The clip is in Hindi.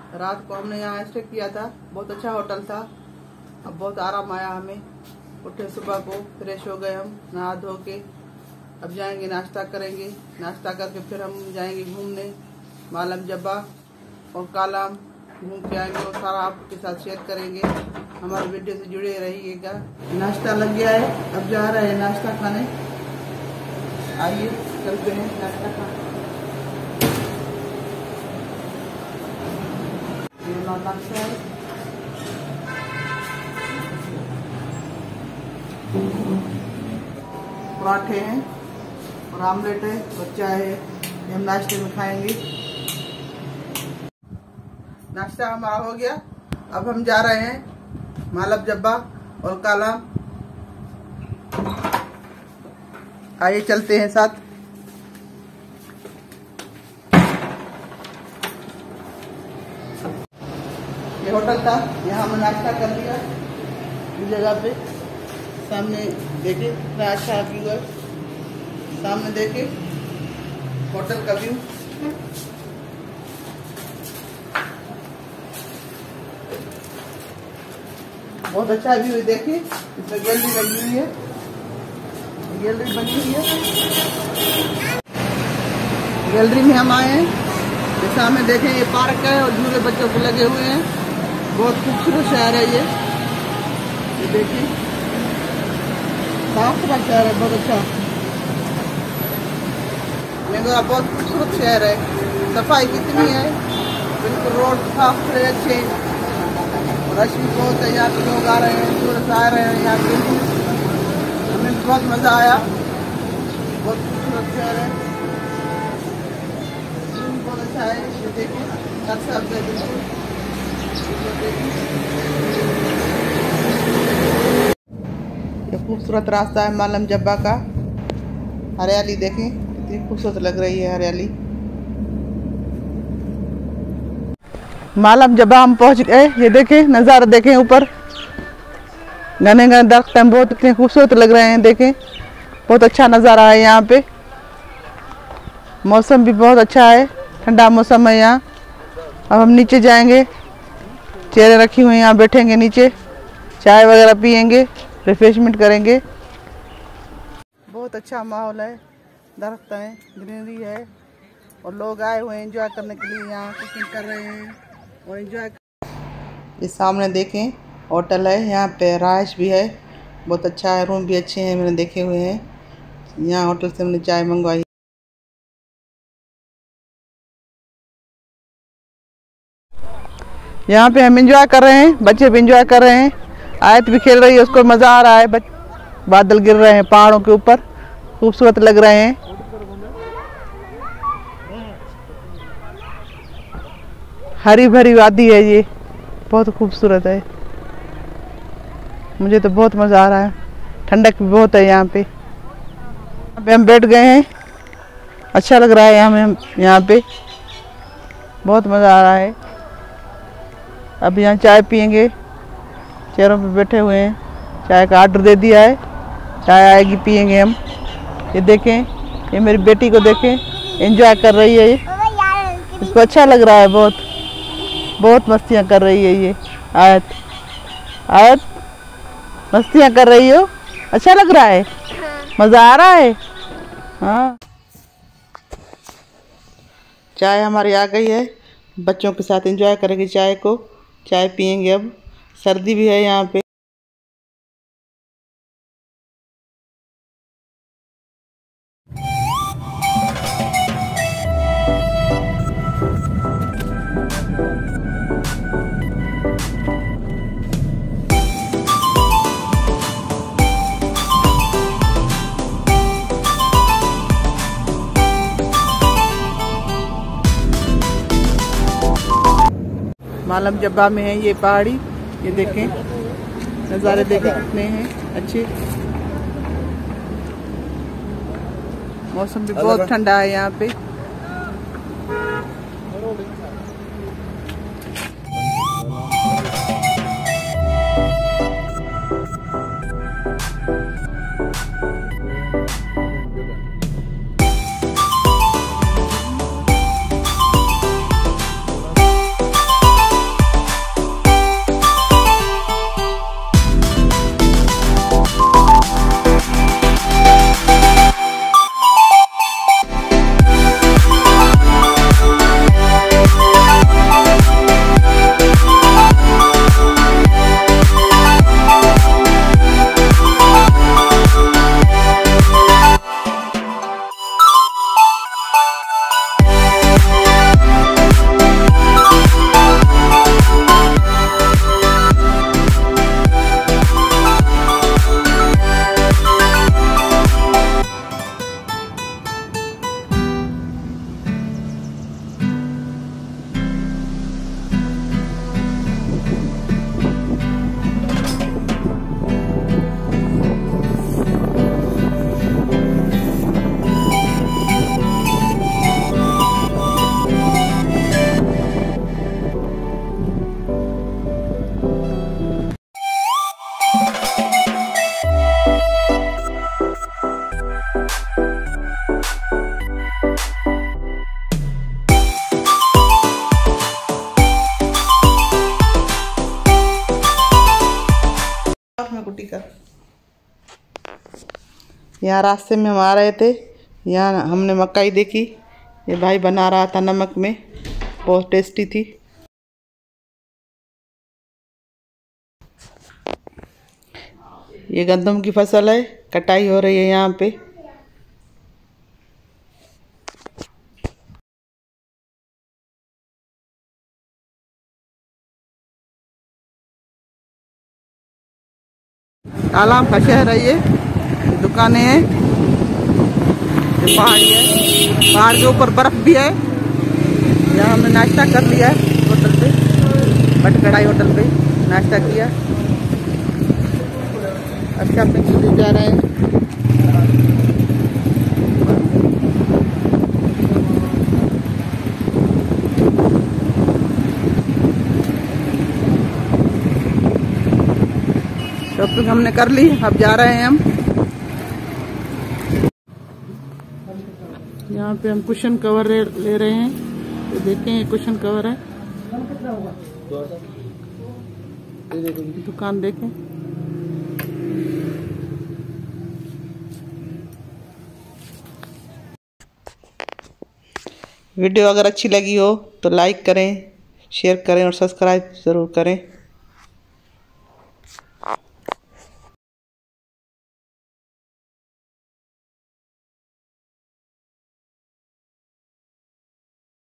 रात को हमने यहाँ स्टे किया था, बहुत अच्छा होटल था। अब बहुत आराम आया हमें। उठे सुबह को, फ्रेश हो गए हम नहा धो के। अब जाएंगे नाश्ता करेंगे, नाश्ता करके फिर हम जाएंगे घूमने मालम जब्बा और कालाम। घूम के आएंगे और सारा आपके साथ शेयर करेंगे। हमारे वीडियो से जुड़े रहिएगा। नाश्ता लग गया है, अब जा रहे हैं नाश्ता खाने। आइए चलते हैं नाश्ता खाने। ये नाश्ता है, पराठे हैं और आमलेट है और चाय है। ये हम नाश्ते में खाएंगे। नाश्ता हमारा हो गया। अब हम जा रहे हैं मालम जब्बा और कालाम। आइए चलते हैं साथ। ये होटल था, यहाँ हमने नाश्ता कर लिया। इस जगह पे सामने देखिए कितना अच्छा व्यू है। सामने देखिए होटल का व्यू। बहुत अच्छा व्यू है। देखिए इसमें गैलरी लगी हुई है, गैलरी बनी हुई है। गैलरी में हम आए हैं। ये सामने देखें, ये पार्क है और झूले बच्चों को लगे हुए हैं। बहुत खूबसूरत शहर है ये देखिए, साफ सुथरा शहर है, बहुत अच्छा। बहुत खूबसूरत शहर है, सफाई कितनी है, बिल्कुल रोड साफ सुथरे अच्छे। रश भी बहुत है, यहाँ पे लोग आ रहे हैं, टूरिस्ट आ रहे हैं यहाँ पे। हमें बहुत मजा आया। बहुत खूबसूरत शहर है, बहुत अच्छा है। ये देखिए अच्छा बिल्कुल। ये खूबसूरत रास्ता है मालम जब्बा का। हरियाली देखें कितनी खूबसूरत लग रही है हरियाली। मालम जब्बा हम पहुंच गए। ये देखें नज़ारा, देखें ऊपर घने घने दरख्त हैं, बहुत इतने खूबसूरत लग रहे हैं। देखें बहुत अच्छा नज़ारा है यहाँ पे। मौसम भी बहुत अच्छा है, ठंडा मौसम है यहाँ। अब हम नीचे जाएंगे, चेयरें रखी हुई हैं, यहाँ बैठेंगे नीचे, चाय वगैरह पियेंगे, रिफ्रेशमेंट करेंगे। बहुत अच्छा माहौल है, दरख्त हैं, ग्रीनरी है और लोग आए हुए हैं एंजॉय करने के लिए। यहाँ कुकिंग कर रहे हैं और एंजॉय। ये सामने देखें होटल है, यहाँ पे राइस भी है, बहुत अच्छा है, रूम भी अच्छे हैं, मैंने देखे हुए हैं। यहाँ होटल से हमने चाय मंगवाई। यहाँ पे हम एंजॉय कर रहे हैं, बच्चे भी एंजॉय कर रहे हैं। आयत भी खेल रही है, उसको मज़ा आ रहा है। बादल गिर रहे हैं पहाड़ों के ऊपर, खूबसूरत लग रहे हैं। हरी भरी वादी है ये, बहुत खूबसूरत है। मुझे तो बहुत मज़ा आ रहा है, ठंडक भी बहुत है यहाँ पे। हम बैठ गए हैं, अच्छा लग रहा है हमें यहाँ पे, बहुत मज़ा आ रहा है। अब यहाँ चाय पियेंगे, चेयरों पे बैठे हुए हैं। चाय का ऑर्डर दे दिया है, चाय आएगी पियेंगे हम। ये देखें, ये मेरी बेटी को देखें, एंजॉय कर रही है ये, इसको अच्छा लग रहा है, बहुत बहुत मस्तियाँ कर रही है ये। आयत आयत मस्तियाँ कर रही हो, अच्छा लग रहा है, मज़ा आ रहा है। हाँ, चाय हमारी आ गई है, बच्चों के साथ एंजॉय करेंगे चाय को। चाय पियेंगे अब, सर्दी भी है यहाँ पे। मालम जब्बा में है ये पहाड़ी, ये देखें नज़ारे, देखें कितने हैं अच्छे। मौसम भी बहुत ठंडा है यहाँ पे। यहाँ रास्ते में हम आ रहे थे, यहाँ हमने मकई देखी। ये भाई बना रहा था नमक में, बहुत टेस्टी थी। ये गंदम की फसल है, कटाई हो रही है यहाँ पे। तालाब का शहर है ये, दुकानें हैं, पहाड़ी है, पहाड़ के ऊपर बर्फ भी है। यहाँ हमने नाश्ता कर लिया है होटल पे, भट कढ़ाई होटल पे नाश्ता किया। अच्छा अपने जा रहे हैं। शॉपिंग हमने कर ली, अब जा रहे हैं हम। यहाँ पे हम कुशन कवर ले रहे हैं, तो देखें ये कुशन कवर है। दुकान देखें। वीडियो अगर अच्छी लगी हो तो लाइक करें, शेयर करें और सब्सक्राइब ज़रूर करें।